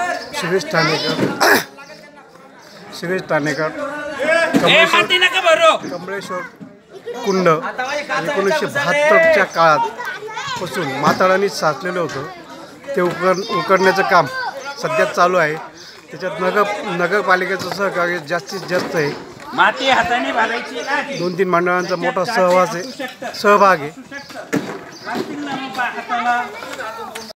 शिवेश ठाणेकर कमळेश्वर कुंड 1972च्या काळात माताळांनी साचलेलं होतं ते उकडण्याचं काम सध्या चालू आहे। त्याच्यात नगरपालिकेचं सहकार्य जास्तीत जास्त आहे। माती हाताने भरायची 2-3 मंडळांचा मोठा सहभाग आहे।